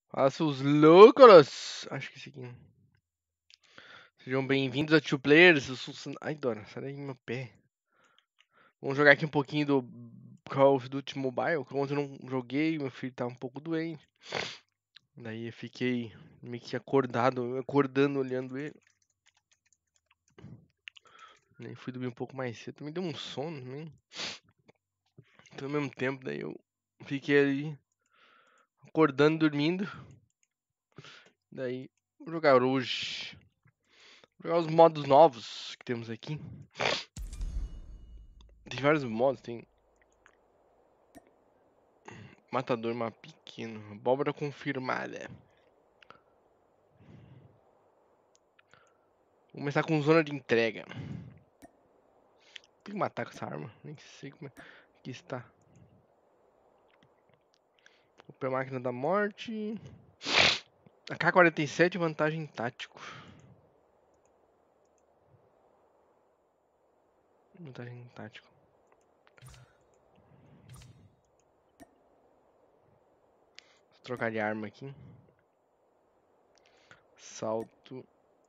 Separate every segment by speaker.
Speaker 1: Fala, seus loucos! Acho que esse aqui. Sejam bem-vindos a Two Players. Eu sou... Ai, Dora, sai daí meu pé. Vamos jogar aqui um pouquinho do Call of Duty Mobile, que ontem eu não joguei, meu filho tá um pouco doente. Daí eu fiquei meio que acordando olhando ele. Nem fui dormir um pouco mais cedo, me deu um sono também. Então, ao mesmo tempo, daí eu fiquei ali acordando, dormindo. Daí, vou jogar hoje. Vou jogar os modos novos que temos aqui. Tem vários modos, tem matador, mapa pequeno, abóbora confirmada. Vou começar com zona de entrega. Tem que matar com essa arma, nem sei como é que está. Open máquina da morte. AK-47, vantagem tático. Vantagem tático. Vou trocar de arma aqui. Salto.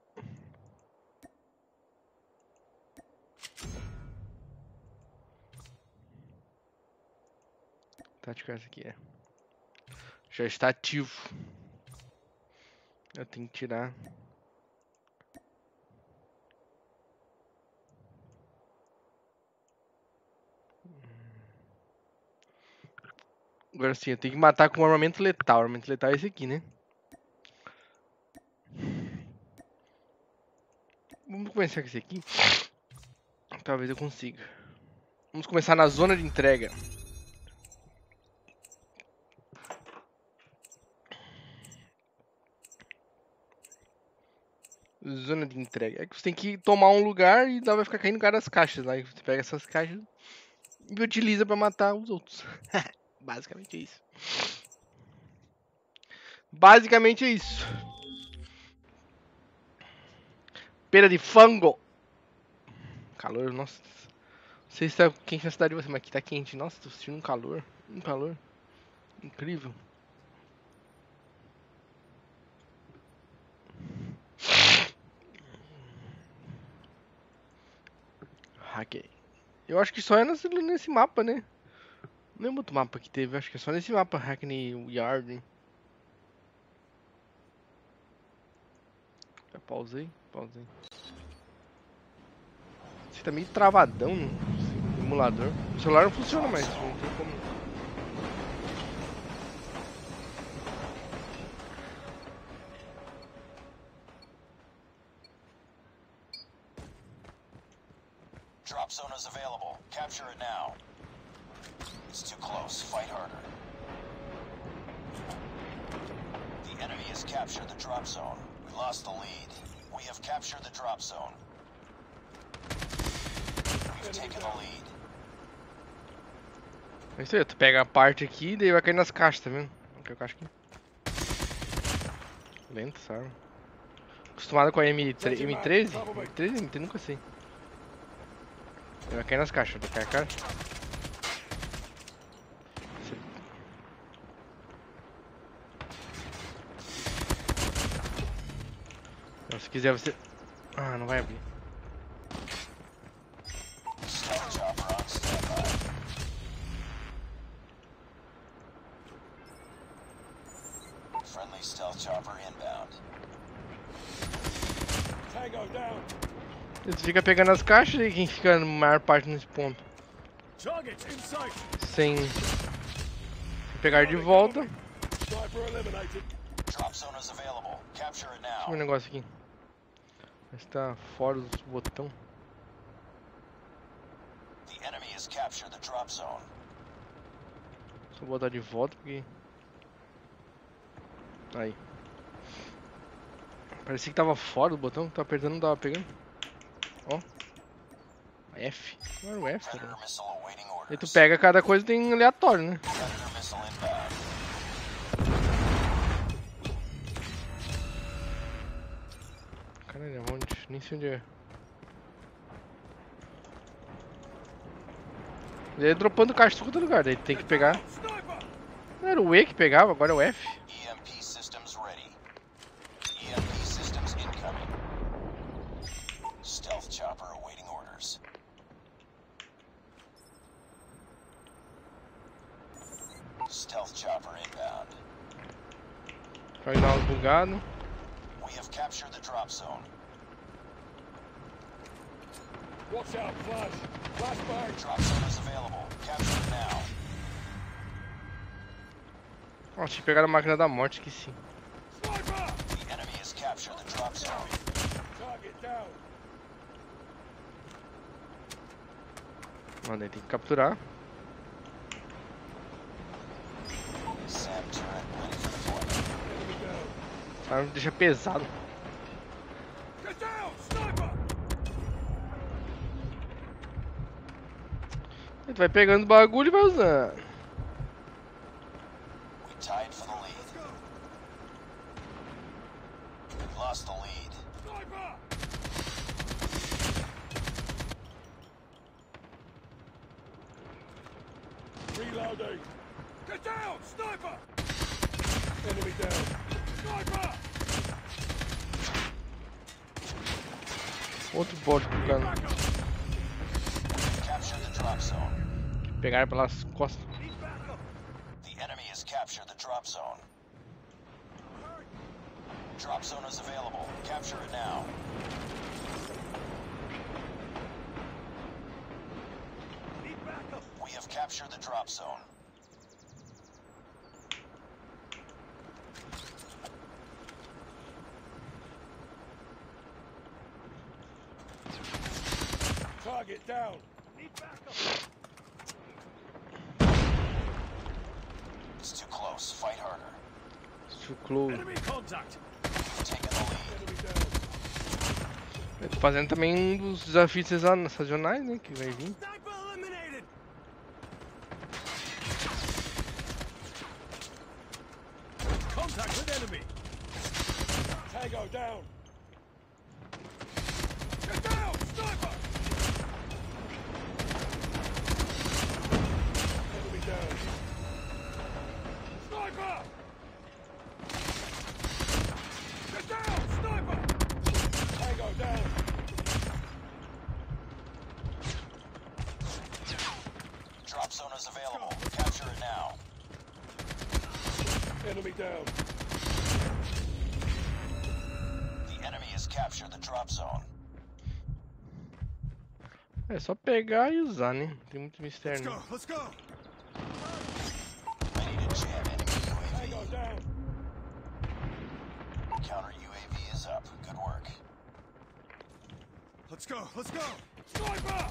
Speaker 1: Tático essa aqui é. Já está ativo. Eu tenho que tirar. Agora sim, eu tenho que matar com armamento letal. Armamento letal é esse aqui, né? Vamos começar com esse aqui. Talvez eu consiga. Vamos começar na zona de entrega. Zona de entrega. É que você tem que tomar um lugar e vai ficar caindo em cada das caixas. Aí você pega essas caixas e utiliza pra matar os outros. Basicamente é isso. Basicamente é isso. Pera de fango. Calor, nossa. Não sei se tá quente na cidade de você, mas aqui tá quente. Nossa, tô sentindo um calor. Um calor. Incrível. Hackei. Eu acho que só é nesse mapa, né? Não lembro outro mapa que teve. Acho que é só nesse mapa, Hackney Yard. Já pausei? Pausei. Você tá meio travadão no emulador. O celular não funciona mais. Não tem como.
Speaker 2: Drop zone is available. Capture it now. It's too close. Fight harder. The enemy has captured the drop zone. We lost the lead. We have captured the drop zone. We've taken the lead.
Speaker 1: É isso aí, tu pega a parte aqui e daí vai cair nas caixas, tá vendo? Aqui é a caixa aqui. Lento, sabe? Acostumado com a M13? M13? MT nunca sei. Ele vai cair nas caixas, vai cair a caixa. Se quiser você... Ah, não vai abrir.
Speaker 2: Stealth chopper on standby. Friendly stealth chopper inbound.
Speaker 3: Tango down.
Speaker 1: Você fica pegando as caixas e quem fica na maior parte nesse ponto.
Speaker 3: Target in sight.
Speaker 1: Sem pegar de volta.
Speaker 3: Sniper eliminated.
Speaker 2: Drop zone is available. Capture it
Speaker 1: Deixa eu ver
Speaker 2: now.
Speaker 1: um negócio aqui. Mas tá fora dos botão.
Speaker 2: The enemy has captured the drop zone.
Speaker 1: Só botar de volta porque... Aí. Parecia que tava fora do botão, tava apertando, não tava pegando. Ó. F. Não era o F, cara.
Speaker 2: Predator missile awaiting
Speaker 1: Aí tu
Speaker 2: orders.
Speaker 1: pega cada coisa e tem aleatório, né?
Speaker 2: Predator missile inbound.
Speaker 1: Caralho, onde? Nem sei onde é. Ele é dropando caixa em todo lugar, daí tem que pegar.
Speaker 3: Sniper.
Speaker 1: Não era o E que pegava, agora é o F.
Speaker 2: EMP system Stealth chopper awaiting orders. Stealth chopper inbound.
Speaker 1: Vai dar uma bugada.
Speaker 2: We have captured the drop zone.
Speaker 3: Watch out, flash. Flashbang.
Speaker 2: Drop zone is available. Capture it now.
Speaker 1: Ó, tinha pegado a máquina da morte, esqueci.
Speaker 3: Sniper!
Speaker 2: The enemy has captured the drop zone.
Speaker 3: Target down.
Speaker 1: Mano, aí tem que capturar.
Speaker 2: SAM turret ready for deployment.
Speaker 3: Enemy down.
Speaker 1: Pra não deixar pesado.
Speaker 3: Get down! Sniper!
Speaker 1: Ele vai pegando o bagulho e vai usando.
Speaker 2: We tied for the lead.
Speaker 3: Let's go!
Speaker 2: We've lost the lead.
Speaker 3: Sniper! Reloading. Get down! Sniper! Enemy down. Sniper!
Speaker 1: Outro bot bugando.
Speaker 3: Back up!
Speaker 2: Capture the drop zone.
Speaker 1: Pegaram pelas costas.
Speaker 3: Need backup!
Speaker 2: The enemy has captured the drop zone. Drop zone is available. Capture it now.
Speaker 3: Need backup!
Speaker 2: We have captured the drop zone.
Speaker 3: Target down! Need backup!
Speaker 2: It's too close. Fight harder.
Speaker 1: Too close.
Speaker 3: Enemy contact!
Speaker 2: We've taken the lead.
Speaker 3: Enemy down!
Speaker 1: Eu tô fazendo também um dos desafios sazonais, né? Que vai vir.
Speaker 3: Sniper eliminated! Contact with enemy! Tango down! Get down! Sniper! Enemy down! Sniper! Get down! Sniper! Tango down!
Speaker 2: Drop zone is available. Capture it now.
Speaker 3: Enemy down!
Speaker 2: The enemy has captured the drop zone.
Speaker 1: É só pegar e usar, né? Não tem muito mistério, não.
Speaker 3: Let's go!
Speaker 2: Ready to jam enemy
Speaker 3: Tango
Speaker 2: UAV.
Speaker 3: down!
Speaker 2: Counter UAV is up. Good work.
Speaker 3: Let's go! Sniper!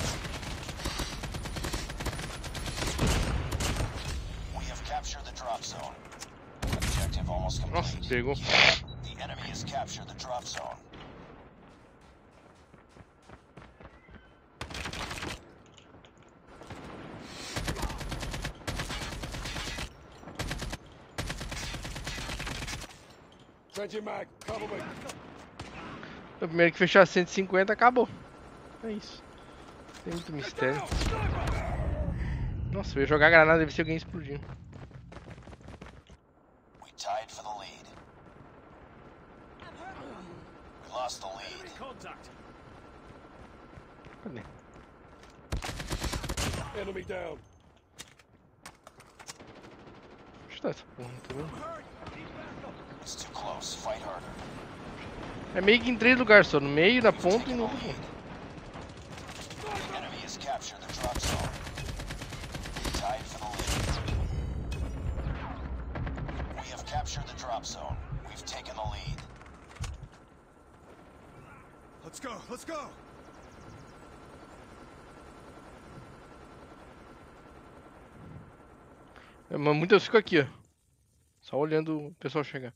Speaker 2: We have captured the drop zone. Objective almost
Speaker 1: Nossa,
Speaker 2: complete.
Speaker 1: pegou.
Speaker 2: The enemy has captured the drop zone.
Speaker 3: Changing mag, cover me.
Speaker 1: O primeiro que fechar 150 acabou. É isso. Não tem muito
Speaker 3: Get
Speaker 1: mistério.
Speaker 3: down! Sniper!
Speaker 1: Nossa, eu ia jogar granada, deve ser alguém explodindo.
Speaker 2: We tied for the lead. We lost the lead.
Speaker 3: Enemy contact!
Speaker 1: Cadê?
Speaker 3: Enemy down!
Speaker 1: Deixa eu dar essa porra, tá vendo?
Speaker 3: Hurry! Need backup!
Speaker 2: It's too close. Fight harder.
Speaker 1: É meio que em 3 lugares só, no meio, na ponta e
Speaker 2: Taking
Speaker 1: no
Speaker 2: the
Speaker 1: outro
Speaker 2: lead.
Speaker 1: ponto.
Speaker 2: The enemy has captured the drop zone. We tied for the lead. We have captured the drop zone. We've taken the lead.
Speaker 3: Let's go!
Speaker 1: Mas muitas ficam aqui, ó. Só olhando o pessoal chegar.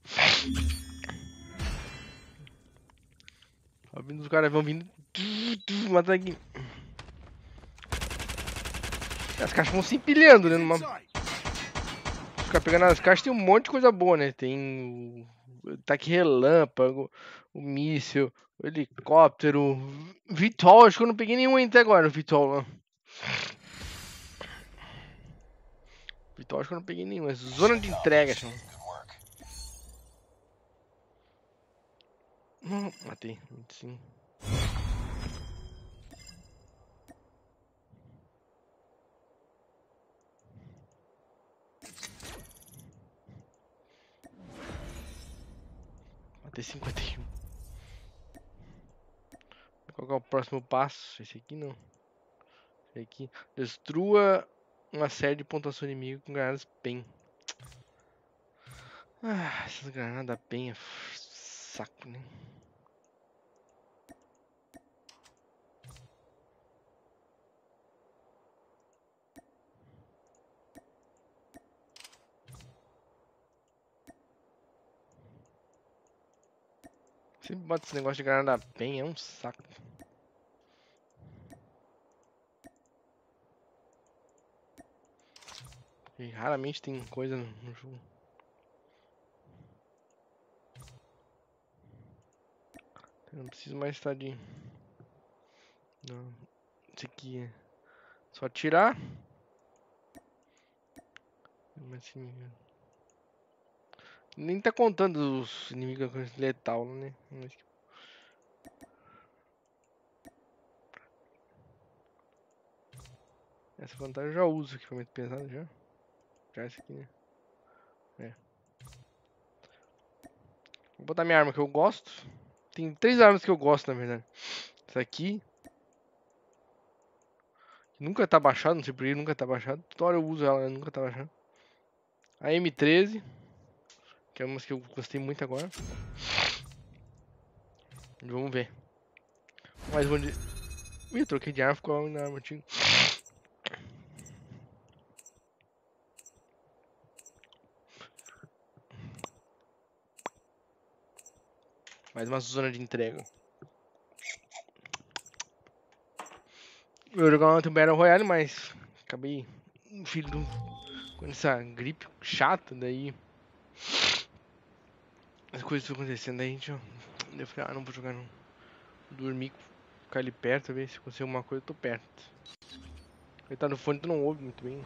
Speaker 1: Só vindo os caras vão vindo. Matar aqui. As caixas vão se empilhando, né? Numa...
Speaker 3: Sight!
Speaker 1: Os caras pegando as caixas tem um monte de coisa boa, né? Tem o ataque relâmpago, o míssil, o helicóptero, o Vitol. Acho que eu não peguei nenhum até agora, o Vitol lá. Vitol acho que eu não peguei nenhum. É zona de entrega, chama.
Speaker 2: Good work.
Speaker 1: Matei. 25. T51. Qual que é o próximo passo? Esse aqui não. Esse aqui. Destrua uma série de pontuação inimigo com granadas PEN. Ah, essas granadas PEN é saco, né? Sempre bota esse negócio de granada PEN, é um saco. E raramente tem coisa no jogo. Eu não preciso mais estar de... Não. Esse aqui é só tirar. Mas sim, nem tá contando os inimigos com letal, né? Essa vantagem eu já uso, equipamento pesado já. Já esse aqui, né? É. Vou botar minha arma que eu gosto. Tem 3 armas que eu gosto, na verdade. Essa aqui. Nunca tá baixado, não sei por que nunca tá baixado. Toda hora eu uso ela, nunca tá baixado. A M13. Que é uma que eu gostei muito agora. Vamos ver. Mais um de... Ih, troquei de arma, ficou na arma antiga. Mais uma zona de entrega. Eu ia jogar ontem um Battle Royale, mas acabei, filho do... com essa gripe chata, daí as coisas estão acontecendo, daí a gente, eu falei, ah, não vou jogar não. Dormir, ficar ali perto, ver se acontecer alguma coisa, eu tô perto. Ele tá no fone, tu não ouve muito bem.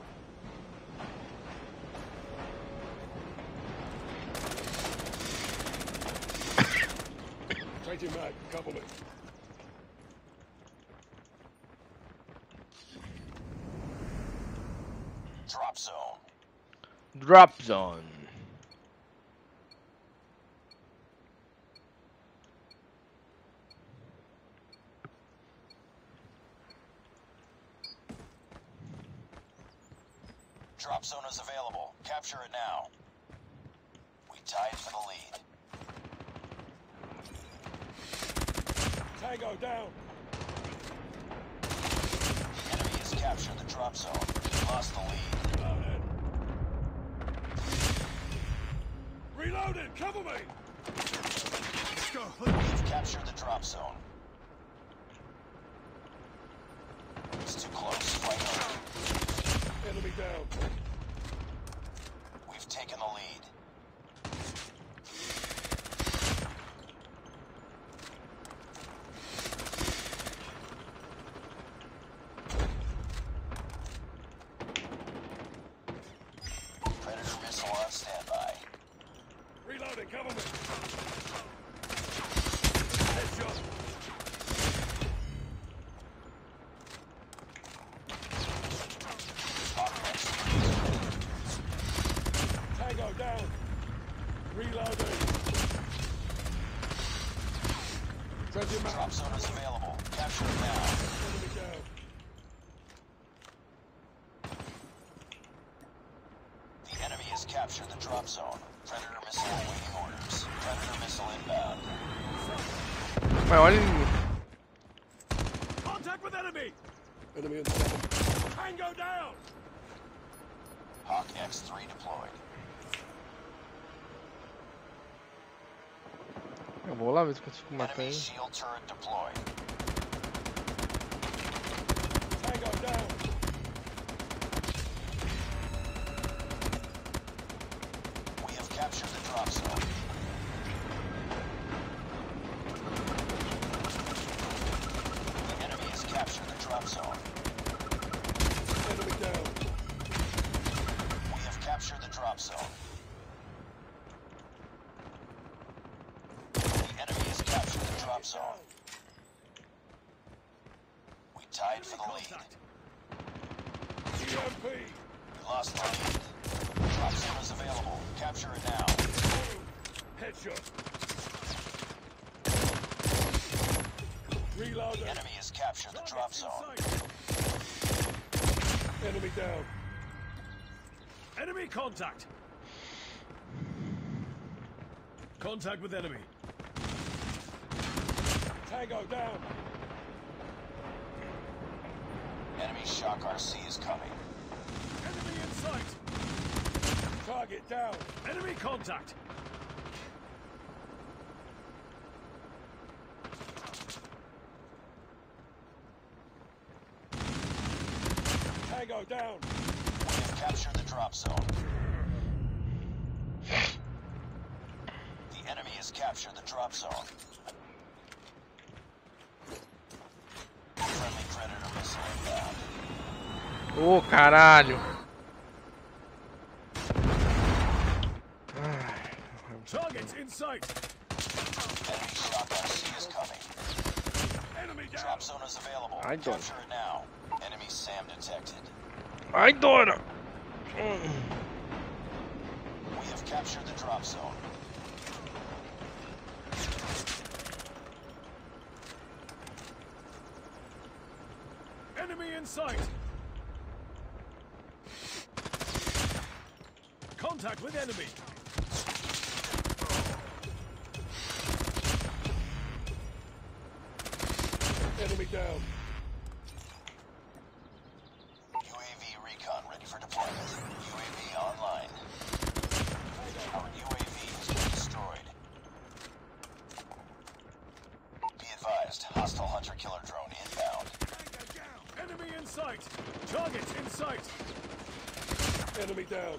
Speaker 3: Changing mag. Cover me.
Speaker 2: Drop zone.
Speaker 1: Drop Zone.
Speaker 2: Drop zone is available. Capture it now. We tied for the lead.
Speaker 3: Tango down.
Speaker 2: The enemy has captured the drop zone. We lost the lead.
Speaker 3: Reloading. Reloading. Cover me. Let's go.
Speaker 2: We've captured the drop zone. It's too close. Fight on.
Speaker 3: Enemy down.
Speaker 2: We've taken the lead. Predator missile on standby.
Speaker 3: Reloading. Cover me. Headshot. Tango down. Reloading. Changing mag.
Speaker 2: Drop zone is available. Capture it now.
Speaker 3: Enemy down.
Speaker 2: The enemy has captured the drop zone. Predator missile awaiting orders. Predator missile inbound.
Speaker 1: Mas olha ele...
Speaker 3: Contact with enemy. Enemy in sight. Tango down.
Speaker 2: Hawk X-3 deployed.
Speaker 1: Eu vou lá ver se eu consigo matar
Speaker 2: Enemy
Speaker 1: ele.
Speaker 2: shield turret deployed.
Speaker 3: Tango down.
Speaker 2: We have captured the drop zone. The enemy has captured the drop zone.
Speaker 3: Enemy down.
Speaker 2: We have captured the drop zone. The enemy has captured the drop zone. We tied for the lead.
Speaker 3: EMP.
Speaker 2: We lost the lead. Drop zone is available. Capture it now.
Speaker 3: Headshot. Reloading.
Speaker 2: The enemy has captured the drop
Speaker 3: Target's
Speaker 2: zone.
Speaker 3: in sight. Enemy down.
Speaker 4: Enemy contact. Contact with enemy.
Speaker 3: Tango down.
Speaker 2: Enemy Shock RC is coming.
Speaker 4: Enemy in sight.
Speaker 3: Target down.
Speaker 4: Enemy contact.
Speaker 3: Tango down.
Speaker 2: We have captured the drop zone. The enemy has captured the drop zone. Friendly Predator missile inbound.
Speaker 1: Ô, caralho. Ai,
Speaker 4: Targets in sight.
Speaker 2: Enemy Shock RC is coming.
Speaker 3: Enemy down.
Speaker 2: Drop zone is available.
Speaker 1: I don't.
Speaker 2: Capture it now. Enemy SAM detected.
Speaker 1: Ai, Dora.
Speaker 2: We have captured the drop zone.
Speaker 4: Enemy in sight. Contact with enemy.
Speaker 3: Enemy down.
Speaker 2: UAV recon ready for deployment. UAV online. Our UAV has been destroyed. Be advised, hostile hunter-killer drone inbound.
Speaker 4: Enemy in sight. Targets in sight.
Speaker 3: Enemy down.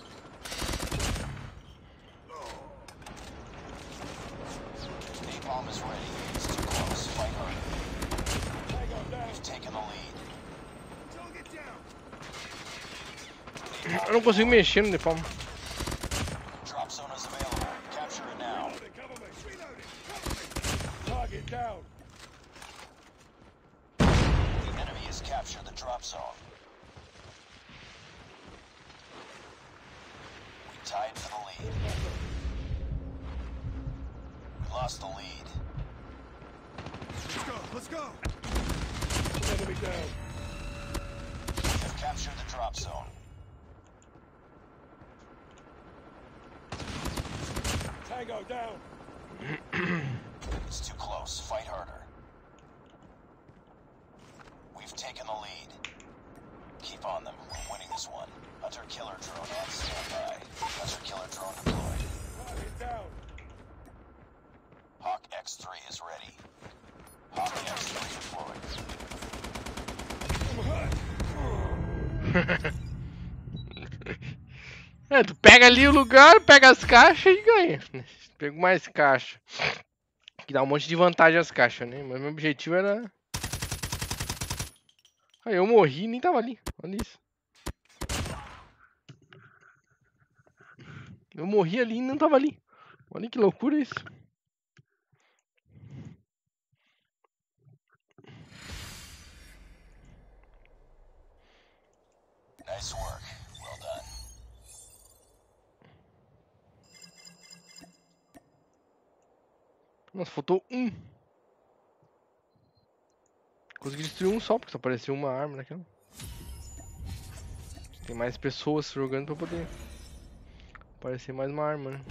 Speaker 2: Napalm is ready. It's too close. Fight hard.
Speaker 3: Tango down.
Speaker 2: We've taken the lead.
Speaker 3: Target down.
Speaker 1: Eu não consigo mexer no Napalm.
Speaker 2: Drop zone is available. Capture it now.
Speaker 3: Reloading. Cover me. Reloading. Cover me. Target down.
Speaker 2: The enemy has captured the drop zone. We tied for the lead. We lost the lead.
Speaker 3: Let's go. Let's go. Enemy down.
Speaker 2: We have captured the drop zone.
Speaker 3: Tango down.
Speaker 2: It's too close. Fight harder. We've taken the lead. Keep on them. We're winning this one. Hunter-killer drone on standby. Hunter-killer drone deployed.
Speaker 3: Target down.
Speaker 2: Hawk X3 is ready. Hawk X3 deployed.
Speaker 3: I'm hurt.
Speaker 1: É, tu pega ali o lugar, pega as caixas e ganha. Pego mais caixa. Que dá um monte de vantagem as caixas, né? Mas meu objetivo era... Aí eu morri e nem tava ali. Olha isso. Eu morri ali e não tava ali. Olha que loucura isso.
Speaker 2: Nice work. Well done.
Speaker 1: Nossa, faltou um. Consegui destruir um só, porque só apareceu uma arma naquela. Tem mais pessoas jogando pra poder aparecer mais uma arma, né?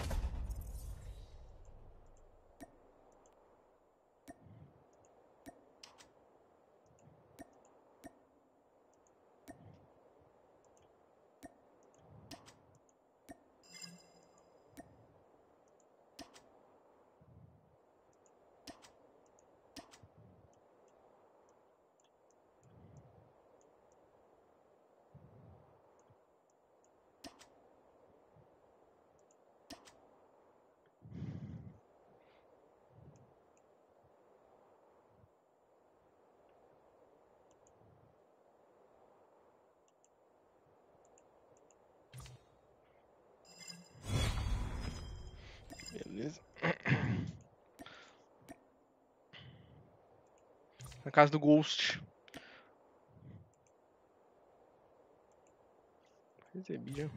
Speaker 1: Beleza. Na casa do Ghost. Recebi já.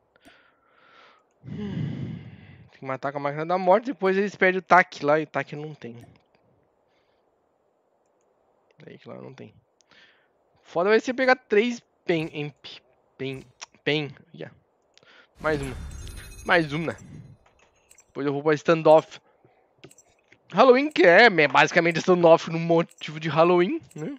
Speaker 1: Tem que matar com a máquina da morte, depois eles perdem o TAC lá e o TAC não tem. Aí que lá não tem. Foda vai ser pegar 3 pen. Yeah. Mais uma. Mais uma. Depois eu vou pra standoff. Halloween que é basicamente standoff no motivo de Halloween, né?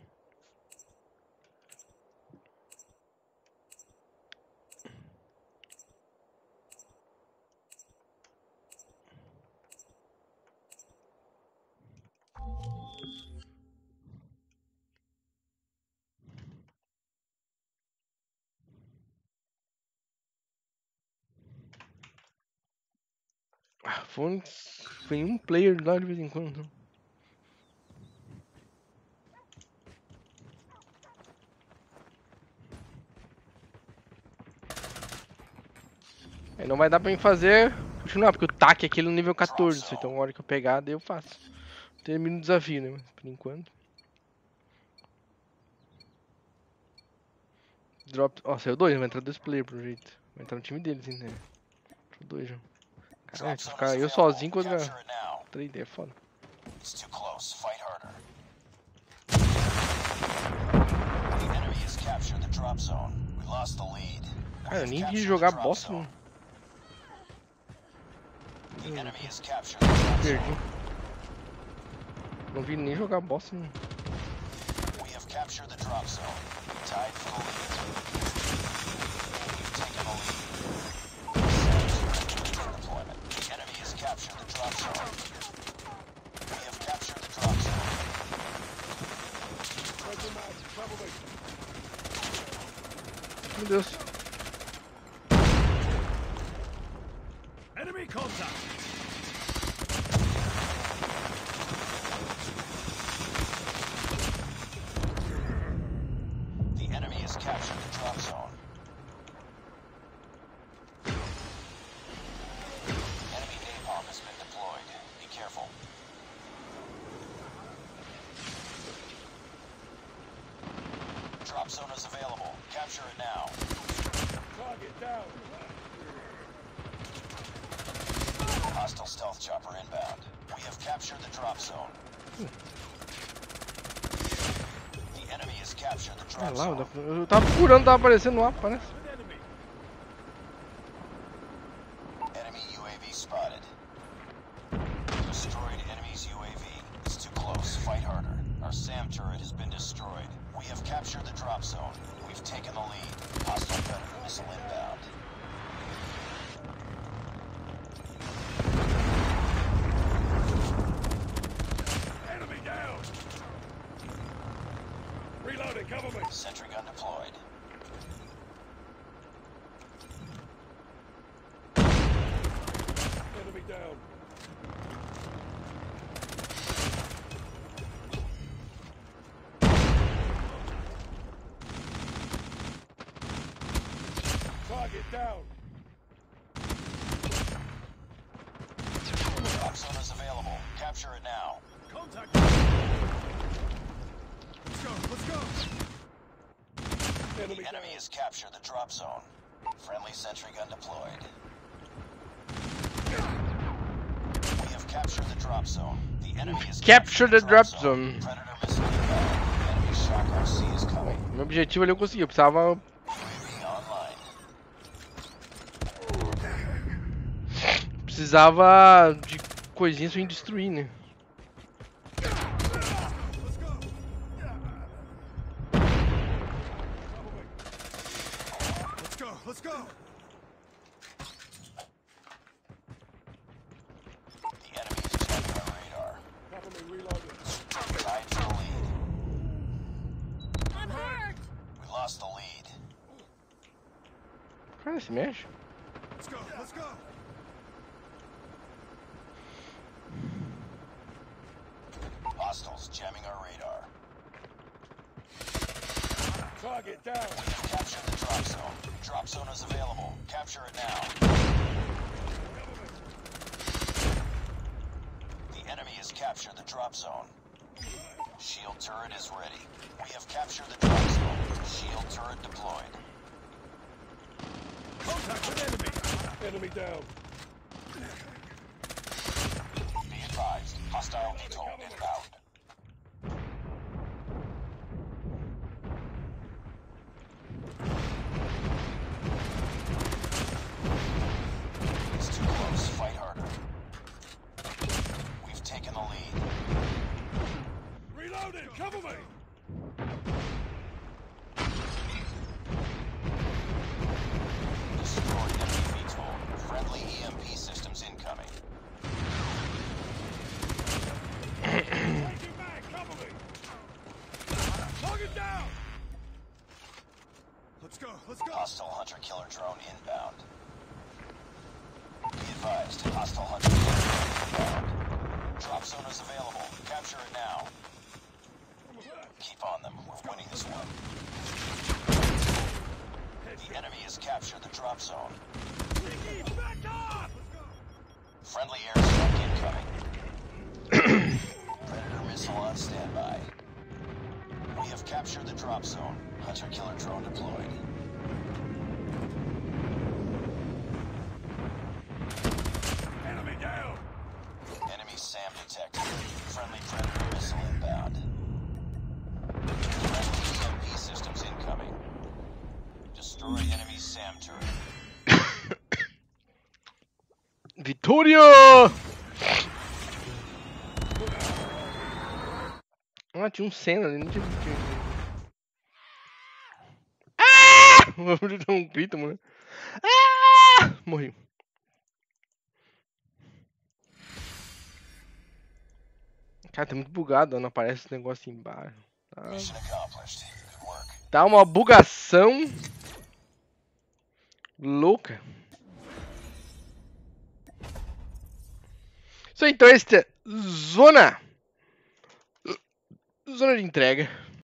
Speaker 1: Foi um player lá de vez em quando. Aí não vai dar pra mim fazer. Continuar, porque o TAC é aquele no nível 14. Então a hora que eu pegar, daí eu faço. Termino o desafio, né? Mas por enquanto. Drop. Ó, saiu 2, vai entrar 2 players pro jeito. Vai entrar no time deles, hein, né? Entrou 2 já. Caralho, se ficar eu sozinho contra 3D é foda.
Speaker 2: It's too close. Fight harder. The enemy has captured the drop zone. We lost the lead.
Speaker 1: Cara, eu nem vi jogar bosta.
Speaker 2: The enemy has captured the drop
Speaker 1: Perdi.
Speaker 2: zone.
Speaker 1: Não vi nem jogar bosta.
Speaker 2: We have captured the drop zone. Tied for the lead. We've taken the lead. Deployment. The enemy has captured the drop zone. We have captured the drop zone.
Speaker 1: Meu Deus.
Speaker 4: Enemy contact.
Speaker 2: The enemy has captured the drop zone. Enemy napalm has been deployed. Be careful. Drop zone is available. Capture it now.
Speaker 3: Target down.
Speaker 2: Hostile stealth chopper inbound. We have captured the drop zone. The enemy has captured the
Speaker 1: Ah
Speaker 2: drop
Speaker 1: lá,
Speaker 2: zone.
Speaker 1: eu tava procurando, tava aparecendo no mapa, parece.
Speaker 4: With enemy.
Speaker 2: Enemy UAV spotted. Destroyed enemy's UAV. It's too close. Fight harder. Our SAM turret has been destroyed. We have captured the drop zone. We've taken the lead. Hostile Predator missile inbound.
Speaker 3: Enemy down. Reloading. Cover me.
Speaker 2: Sentry gun deployed.
Speaker 3: Enemy down. Target down.
Speaker 2: Drop zone is available. Capture it now.
Speaker 4: Contact. Let's go. Let's go.
Speaker 3: Enemy
Speaker 2: The
Speaker 3: down.
Speaker 2: enemy has captured the drop zone. Friendly sentry gun deployed. We have captured the drop zone. The enemy has
Speaker 1: Capture the drop zone.
Speaker 2: Predator missile inbound. Enemy shock RC is coming.
Speaker 1: Meu objetivo ali eu consegui, eu precisava.
Speaker 2: UAV online.
Speaker 1: Precisava de coisinhas pra gente destruir, né?
Speaker 4: Let's go. Let's go.
Speaker 2: The enemy is checking our radar.
Speaker 3: Cover me. Reloading.
Speaker 2: Tied for the lead.
Speaker 5: I'm hurt!
Speaker 2: We lost the lead.
Speaker 1: Cara, se mexe.
Speaker 4: Let's go. Let's go.
Speaker 2: Hostiles jamming our radar.
Speaker 3: Target down.
Speaker 2: Capture the drop zone. Drop zone is available. Capture it now. The enemy has captured the drop zone. Shield turret is ready. We have captured the drop zone. Shield turret deployed.
Speaker 4: Contact with enemy.
Speaker 3: Enemy down.
Speaker 2: Be advised. Hostile VTOL inbound. taken the lead.
Speaker 4: Reloading! Cover me!
Speaker 2: Destroyed enemy VTOL. Friendly EMP systems incoming.
Speaker 4: Taking back! Cover me! Target down! Let's go! Let's go!
Speaker 2: Hostile hunter-killer drone inbound. Be advised, hostile hunter-killer drone inbound. Drop zone is available. Capture it now. Keep on them. We're winning this one. The enemy has captured the drop zone.
Speaker 4: Mickey, back off!
Speaker 2: Friendly airstrike incoming. Predator missile on standby. We have captured the drop zone. Hunter-killer drone deployed.
Speaker 4: Enemy down!
Speaker 2: Enemy SAM detected. Friendly Predator missile inbound. Friendly EMP systems incoming. Destroy enemy SAM turret.
Speaker 1: Vitória! Ah, tinha um Senna ali, não tinha. Ah! Vou dar um grito, mano. Ah! Morri. Cara, tá muito bugado, não aparece esse negócio embaixo.
Speaker 2: Mission accomplished. Good work.
Speaker 1: Tá uma bugação louca. Isso aí, então, esta é Zona de entrega.